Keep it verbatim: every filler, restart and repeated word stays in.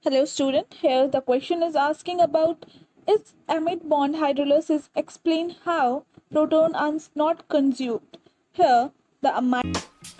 Hello student, here the question is asking about is amide bond hydrolysis explain how proton are not consumed. Here the amide